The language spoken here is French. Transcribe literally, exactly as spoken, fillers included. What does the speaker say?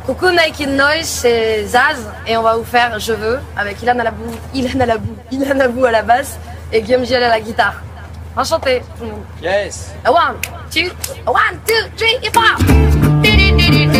Coucou Nike Noise, c'est Zaz et on va vous faire Je veux avec Ilan Alabou, Ilan Alabou, Ilan Abou à la basse et Guillaume Giel à la guitare. Enchanté tout le monde. Yes. One, two, one, two, three, four.